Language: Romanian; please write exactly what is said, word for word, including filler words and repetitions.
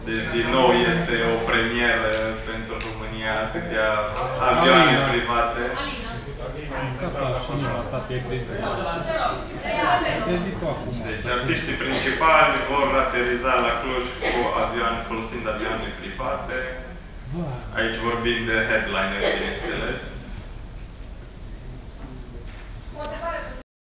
Deci, din nou, este o premieră pentru România, atâtea avioane private. Deci, artiștii principali vor ateriza la Cluj cu avioane, folosind avioane private. Aici vorbim de headliner, bineînțeles.